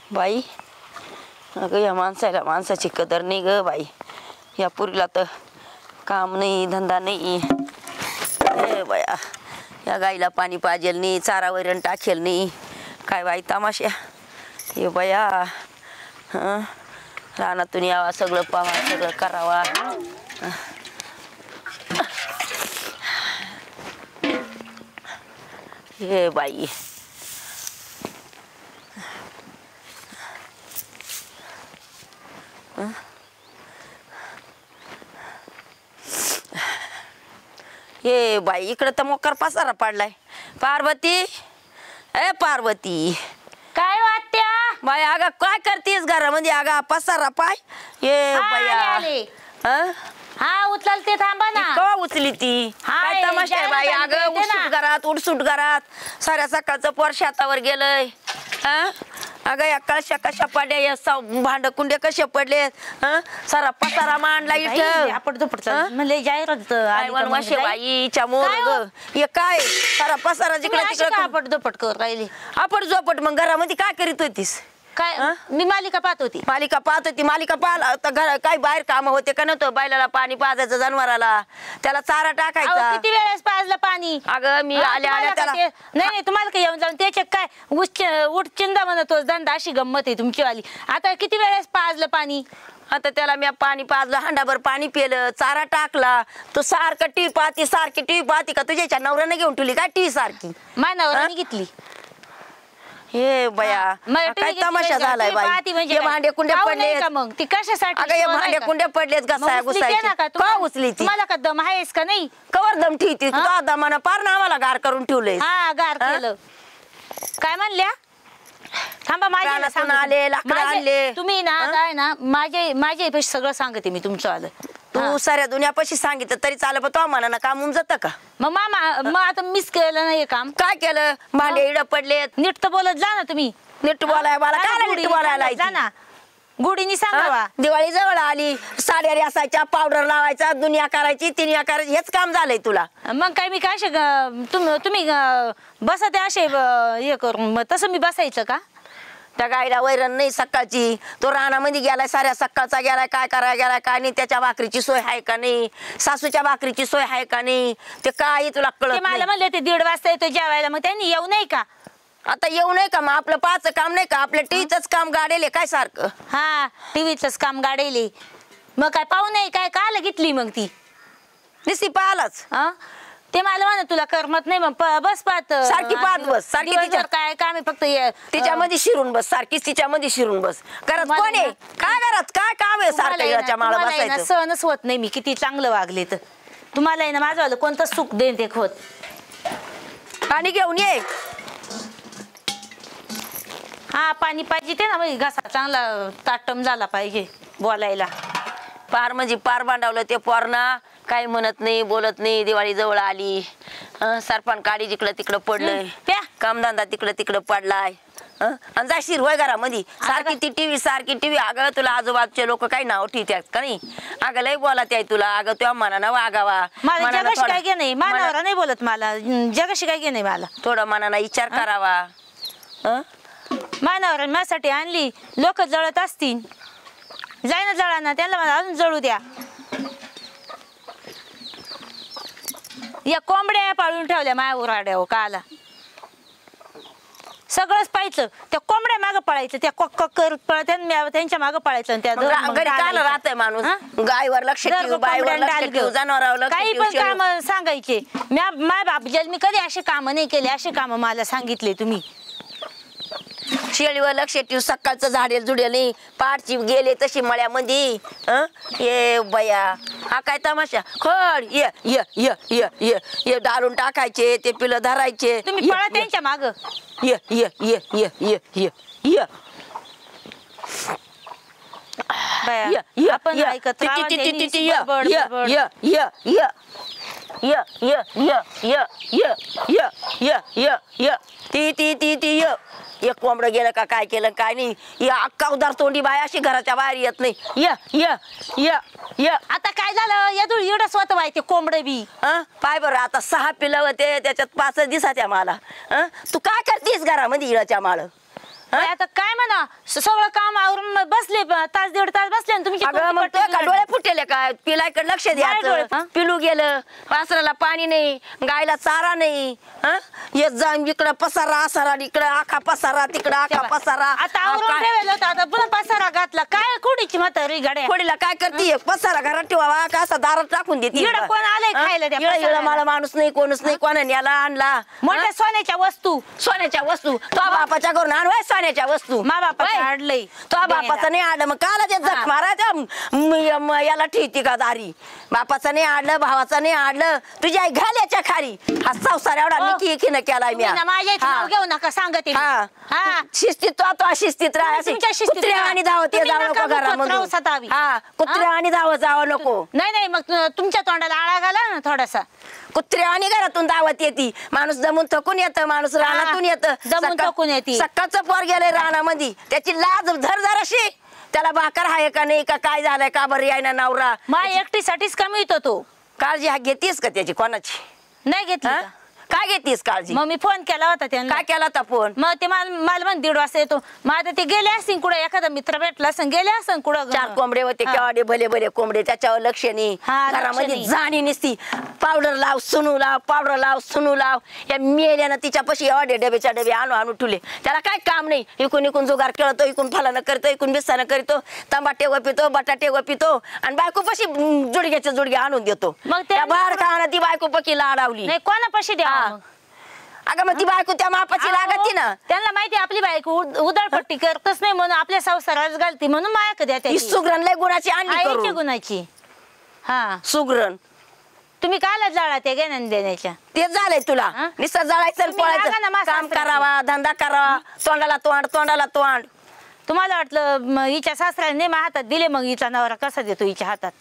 बाई अगं या माणसाची कदर नाही ग बाई. या पुरीला तर काम नाही धंदा नाही. ए बाया या गाईला पाणी पाजेल नाही, चारा वैरण टाकेल नाही. काय बाई तमाशा. हे बाया रानातून यावा, सगळं पावा, सगळं करावा. हे बाई हे बाई इकडे तर मोकार पसारा पडलाय. पार्वती ए पार्वती काय वाटत्या बाई अगं काय करतेस घरामध्ये? अगं पसारा पाय. ये बाया हा उचल ते थांबा ना. कवा उचली ती? काय तमाशा आहे बाई. अगं उठसूट घरात उठसूट घरात साऱ्या सकाळचं पोर शेतावर गेलंय. अगं या कळशा कशा पडल्या, या भांड कुंडे कसे पडले. सारा पसारा मांडला इथं. बाईच्या मोर ग हे काय सारा पसारा जिकडे तिकडे आपटदपट कर राहिली. आपण झोपट. मग घरामध्ये काय करीत होतीस? काय मी मालिका पाहत होती. मालिका पाहिला तर घर काय बाहेर काम होते का नव्हतं? बैलाला पाणी पाजायचं, जनावराला त्याला चारा टाकायचा. किती वेळेस पाजलं पाणी? अगं मी आल्या त्याला नाही तुम्हाला काय येऊन जाऊन त्याचे काय उठ चिंदा म्हणतो धंदा. अशी गंमत आहे तुमची वाली. आता किती वेळेस पाजलं पाणी? आता त्याला मी पाणी पाजलं, हांडाभर पाणी पिलं, चारा टाकला. तो सारखं सारखी टीव्ही पाहती का? तुझ्या नवऱ्याने घेऊन ठेवली काय टीव्ही सारखी? माझ्या नवऱ्याने घेतली. हे बया काय तमाशा झालाय बाई. हे भांडे कुंडे पडले मग ती कशासाठी? अगं हे भांडे कुंडे पडलेत घसाया घुसायचे. का उचली ती? मला का दम आहेस का नाही? कवर दम ठेवती दमानं पार ना आम्हाला गार करून ठेवलंय. हा गार केलं. काय म्हणल्या? थांबा माझे आले लाकडं आणले. तुम्ही ना काय ना माझे सगळं सांगते मी तुमचं आलं. तू साऱ्या दुनियापाशी सांगितलं तरी चालेल, पण तो म्हणा काम होऊन जातं का? मग मग आता मिस केलं नाही काम. काय केलं? भांडे इडं पडलेत. नीट तर बोलत जा ना तुम्ही. नीट बोलाय मला काय नीट बोलायला जा ना. गुढीनी सांगावा. दिवाळी जवळ आली, साड्या असायच्या, पावडर लावायचा, दुनिया करायची, तिनिया करायची, हेच काम झालंय तुला. मग काय मी काय तुम्ही बसते असे हे करून मग तसं मी बसायचं का? त्या गाईला वैरण नाही सकाळची, तो रानामध्ये गेलाय, साऱ्या सकाळचा गेलाय, काय करायला गेलाय काय नाही. त्याच्या भाकरीची सोय आहे का नाही? सासूच्या भाकरीची सोय आहे का नाही? ते काही तुला कळत मला म्हणले ते 1:30 वाजता येतो जेवायला. मग त्यांनी येऊ नाही का? आता येऊ नाही का? मग आपलं पाच काम नाही का? आपलं टीव्हीच काम गाडेले काय सारखं? हा टीव्हीच काम गाडेले. मग काय पाहू नाही काय काला घेतली मग ती निस्ती पाहालाच. ते मला म्हणा तुला करमत नाही मग बस पाहत सारखी पाहत बस. सारखी तिच्या काय काम आहे फक्त तिच्यामध्ये शिरून बस. सारखीच तिच्यामध्ये शिरून बस. करत कोण आहे काय करत काय काम आहे सारखं माळा बसायचं? सहनच होत नाही मी किती चांगलं वागले तर. तुम्हाला आहे ना माझं कोणतं सुख देईन ते खोत. पाणी घेऊन ये. हा पाणी पाहिजे ते ना बाई. घसा चांगला ताटम झाला पाहिजे बोलायला. पार म्हणजे पार बांधावलं ते पोरना. काही म्हणत नाही बोलत नाही. दिवाळी जवळ आली, सरपण काडी जिकडं तिकडं पडलंय, कामधंदा तिकडं तिकडं पडलाय. आणि जाशीर होय घरामध्ये सारखी ती टीव्ही. अगं तुला आजूबाजूचे लोक काही नाव ठेवतात का नाही? अगं लय बोलत आहे तुला. अगं तुझ्या मनानं वागावा. जगाशी काय घे नाही. मानावर नाही बोलत मला. जगाशी काय घे नाही मला. थोडं मनानं विचार करावा. मानावर माझ्यासाठी आणली. लोक जळत असतील. जाय ना जळा ना त्याला मला अजून जळू द्या. या कोंबड्या पाळून ठेवल्या माया उराड्यावर काला. सगळंच पाहायचं. त्या कोंबड्या मागं पळायचं. त्या त्यांच्या मागं पळायचं. राहतंय माणूस गायवर लक्ष ठेवू, बायवर लक्ष ठेवू, जनावरावर लक्ष काही पण काम सांगायचे. माय बाप मी कधी असे काम नाही केले. असे काम मला सांगितले तुम्ही. शेळीवर लक्ष ठेवू, सकाळचं झाडेल जुडेल नाही. पाठची गेले तशी मळ्यामध्ये. ये बया हा काय तमाशा. खड ये ये ये ये ये ये डाळून टाकायचे, ते पिलं धरायचे. तुम्ही पळा त्यांच्या माग. ये ये ये ये ये ये ये आपण ऐकत एक कोंबडं गेलं का काय केलं काय नाही. या अक्का उदार तोंडी बाय अशी घराच्या बाहेर येत नाही. आता काय झालं? येदूळ एवढं स्वतः माहिती कोंबडं बी. पाय बरं आता 6 पिलं होते त्याच्यात 5 दिवसाच्या मला. तू काय करतेस घरामध्ये इळाच्या माळ? आता काय म्हणा सगळं काम आवरून बसले तास दीड तास बसले आणि तुमची अगं मग तो का डोळे फुटेले काय पिलाकडे लक्ष द्यायचं पिलू गेलं वासराला पाणी नाही गायला चारा नाही येत जाऊन इकडं पसारा असारा इकडं आखा पसारा तिकडं आखा पसारा आता आवरून ठेवलं होतं आता पुन्हा पसारा घातला काय कुडीची म्हातारी गाड्या कोडीला काय करते पसारा घरात ठेवावा का असा दारात टाकून देते कोण आलंय खायला त्या मला माणूस नाही कोणच नाही कोणाने याला आणला मोठ्या सोन्याच्या वस्तू तो बापाच्या घरून आणवाय सोन्याच्या वस्तू मा बापाचं आणलंय तो बापाचं नाही आणलं मग काला ते जख मारायच्या याला ठेवती का दारी बापाचं नाही आणलं भावाचं नाही आणलं तुझ्या आई घाल्याच्या खाली हा संसार एवढा निकी केलाय मी माझ्या घेऊ नका सांगते शिस्तीत तो शिस्तीत कुत्र्या आणि धावत जावं नको घरामध्ये कुत्र्या आणि धावत जावं नको नाही मग तुमच्या तोंडाला आळा घाला ना थोडासा कुत्र्या आणि घरातून दावत येते माणूस जमून थकून येतं माणूस रानातून येतं जमून थकून येते सकाळचं पोर गेलंय रानामध्ये त्याची लाज धर जराशी त्याला भाकर आहे का नाही का काय झालंय का बरं यायना नवरा मा एकटीसाठीच कमी येतो तो काळजी घेतीस का त्याची कोणाची नाही घेतली काय घेतीस काळजी मग मी फोन केला होता त्यांना काय केला होता फोन मग ते मला म्हण 1:30 वाजता येतो मग आता ते गेले असतील कुठं एखादा मित्र भेटला असं गेले असं कुठं 4 कोंबडे होते केवढे भले भले कोंबडे त्याच्यावर लक्ष नाही घरामध्ये जाणी नसती पावडर लाव सुनू लाव या मेल्यानं तिच्यापाशी एवढे डबेच्या डबे आणू ठुले त्याला काय काम नाही इकून जुगार खेळतो इकून फलानं करतो इकून बिस्सानं करतो तंबाटे पितो बटाटे पितो आणि बायको पशी जुडग्याचे जुडगे आणून देतो मग त्या बाहेर खाणं ती बायको पकी लाडावली नाही कोणापाशी द्या अगं मग ती बायको त्या मापाची लागती ना त्यांना माहिती आपली बायको उधळपट्टी करतच नाही म्हणून आपल्या संसारात घालती म्हणून माया द्या त्या सुगरण लय गुणाची आणली गुणाची सुगरण तुम्ही कायला जाळा ते घेण्या देण्याच्या तेच झालंय तुला निसर्ग जाळायचं पळायचं काम करावा धंदा करावा तोंडाला तोंड तुम्हाला वाटलं हिच्या सासऱ्याने मा हातात दिले मग हिचा नवरा कसा देतो हिच्या हातात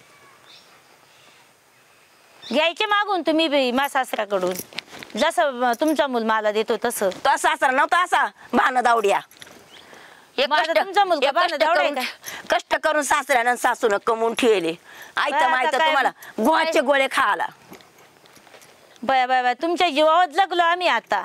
घ्यायचे मागून तुम्ही मा सासऱ्याकडून जसं तुमचा मुल मला देतो तसं तो सासरा नव्हता असा भान दावड्या तुमचा मुलगा कष्ट करून सासऱ्यानं सासून कमवून ठेवले आयतं तुम्हाला गोळ्याचे गोळे खायला बाय तुमच्या जीवावर जगलो आम्ही आता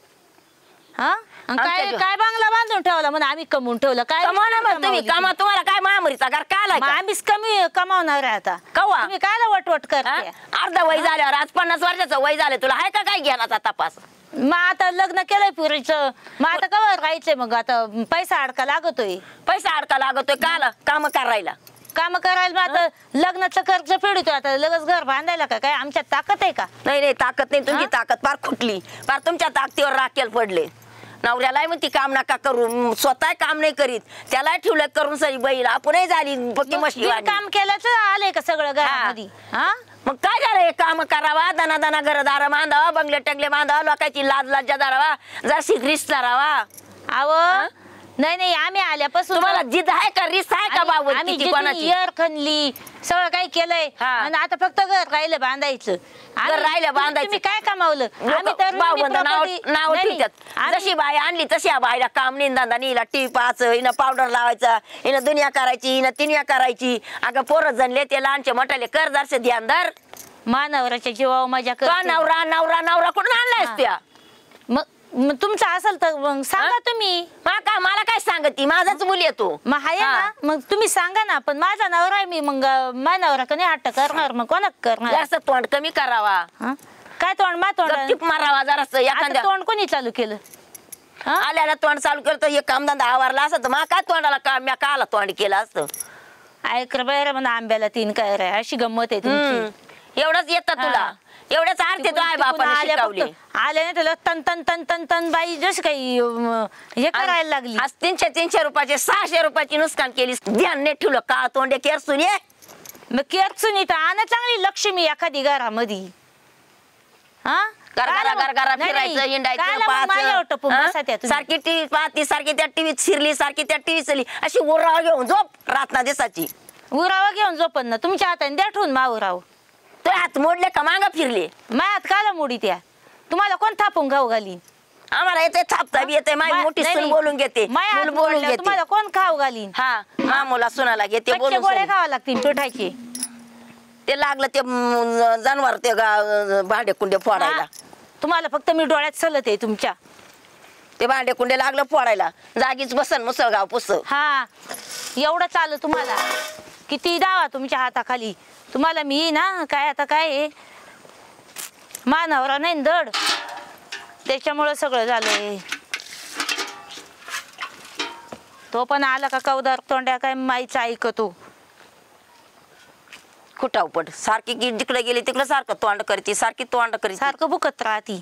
काय बांगला बांधून ठेवला म्हणून आम्ही कमवून ठेवलं काय कामा तुम्हाला काय महामरीचा घर काय आम्हीच कमी कमावणार आहे आता कवा तुम्ही काय वटवट करते अर्ध वय झाल्यावर आज 50 वर्षाचं वय झालं तुला आहे का काय घेण्याचा तपास मग आता लग्न केलंय पुरीचं मग आता कवा राहायचंय मग आता पैसा अडका लागतोय काला काम करायला मग आता लग्नाचं कर्ज फेडतोय आता लगेच घर बांधायला काय आमच्यात ताकद आहे का नाही ताकद नाही तुमची ताकद फार खुटली फार तुमच्या ताकदीवर राखेल पडले नवऱ्याला म्हणती काम नका करू स्वतः काम नाही करीत त्याला ठेवलं करून सरी बैल आपणही झाली पक्की मशी काम केलंच आलंय का सगळं घरामध्ये मग काय झालं काम करावा दाना घरदार बांधावा बंगले टंगले बांधावा लोकांची लाज लज्जा दारावा जरा ग्रीस धरावा नाही आम्ही आल्यापासून तुम्हाला जिद आहे का रिस आहे का बाबू आम्ही यर खणली सगळं काही केलंय आणि आता फक्त घर राहिलं बांधायचं बांधायचं काय कमावलं आम्ही तर नाव ठेवतात जशी बाई आणली तशी बाईला काम नाही धंदा नाही हिला टीव्ही पाहायचं हिनं पावडर लावायचा हिनं दुनिया करायची हिनं तिनिया करायची अगं पोरं जनले ते लहानचे मोठाले कर जरसे ध्यान धर मानवराच्या जीवावर माझ्या नवरा कुठून आणलायस त्या मग तुमचं असेल तर मग सांगा तुम्ही मला काय सांगती माझाच मुली येतो मग आहे ना मग तुम्ही सांगा ना पण माझा नवरा आहे मी मग माझा नवरा कधी हट्ट करणार मग कोणा करणार जास्त तोंड कमी करावा काय तोंड मारावा जरा एखाद्या तोंड कोणी चालू केलं आल्याला तोंड चालू करतो हे कामधंदा आवारला असत मग काय तोंडाला काम मी काला तोंड केलं असतं ऐकर बाहेर म्हणा आंब्याला 3 काय रे अशी गंमत आहे तुमची एवढंच येतं तुला एवढ्याच अर्थ तो आहे बापाने शिकवली आले ना त्याला तन तन तन तन तन बाई जशी काही हे करायला लागली आज 300 रुपयाचे 600 रुपयाची नुकसान केली ध्यान नाही ठेवलं का तोंडे केरसून ये मग केरसून इथं आणा चांगली लक्ष्मी एखादी घरामध्ये फिरायचं हिंडायचं सारखी टीव्ही पाहती सारखी त्या टीव्हीत शिरली सारखी त्या टीव्ही चली अशी उरावा घेऊन झोप रातना दिसाची उरावा घेऊन झोपन ना तुमच्या हाताने द्या ठेवून माउराव तो हात मोडले का मांग फिरले मायात काला मोडी त्या तुम्हाला कोण थापून गाव घाली आम्हाला येते थापता बी येते माझी मोठी सून बोलून घेते बोलून घेते तुम्हाला कोण खाऊ घालीन मामूला सुनाला घेते बोलून गोळे खावा लागतील पिठाचे ते लागलं ते जनावर ते भांडे कुंडे फोडायला तुम्हाला फक्त मी डोळ्यात चलत आहे तुमच्या ते भांडे कुंडे लागलं फोडायला, जागीच बसन मुसळगाव पुस. हा एवढं चालू तुम्हाला, किती दावा तुमच्या हाताखाली. तुम्हाला मी ना काय आता काय मानावरा नाही दड, त्याच्यामुळं सगळं झालंय. तो पण आला का कवदार तोंड्या काय माईचं ऐकतो. खुटावपट सारखी जिकडे गेली तिकडे सारखं तोंड करते, सारखी तोंड करते, सारखं बुकत राहती.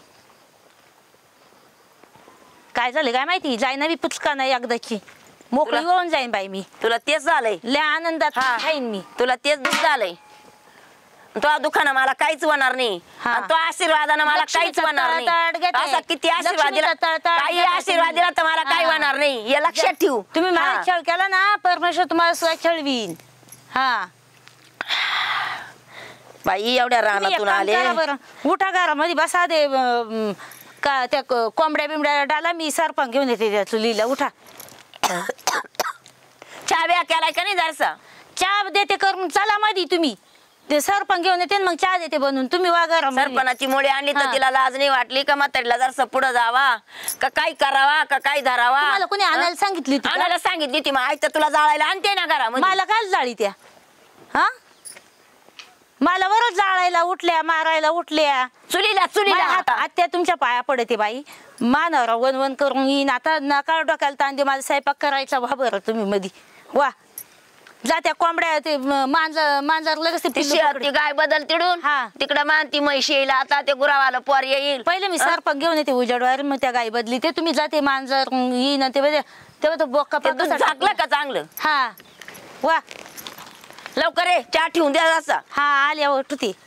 काय झालं काय माहिती, जाईना बी पुचका नाही एकदाची, मोकळी होऊन जाईन बाई मी. तुला तेच झालंय, लय आनंदात खाईन मी. तुला तेच दुःख झालंय. तो दुखानं मला काहीच होणार नाही, तो आशीर्वादानं मला काहीच होणार नाही. असा किती आशीर्वाद दिला, काही आशीर्वाद दिला तर मला काही होणार नाही, हे लक्षात ठेवू. तुम्ही मला छळ केला ना, परमेश्वर तुम्हाला सुद्धा छळवीन. हा बाई एवढ्या रानातून आले. उठा घरामध्ये बसा दे का त्या कोंबड्या बिंबड्या डाला, मी सरपंच घेऊन येते त्या चुलीला. उठा. चहा ब्या केलाय का नाही जरसा? चहा देते करून, चला मधी तुम्ही. ते सरपंच घेऊन येते मग चहा देते बनवून, तुम्ही वा घरा. सरपणाची मोडी आणली तर तिला लाज नाही वाटली का म्हातारीला जरसा पुढे जावा का काय करावा का काय धरावा? मला कोणी आणायला सांगितली? आणायला सांगितली ती, मग तर तुला जाळायला आणते ना घरामध्ये. मला काय जाळी त्या? हा मला बरं जाळायला उठल्या, मारायला उठल्या. चुलीला चुलीला आत्या तुमच्या पाया पडते बाई. मानावर वन करून येईन आता, नका डोक्याला ताण दे. माझा स्वयंपाक करायचा व्हा बरं तुम्ही मधी. वा जात्या कोंबड्या ते मांजर लगेच ती गाय बदल तिडून तिकडं मानती म्हैशी येईल. आता ते गुरावाला पोर येईल. पहिले मी सरपंच घेऊन येते उजेडवर, मग त्या गाय बदली ते तुम्ही जाते मांजर येईन तेव्हा तो बोका झाकलं का चांगलं? हा वा लवकर ये, चहा ठेवून द्या असा. हा आल्या उठते.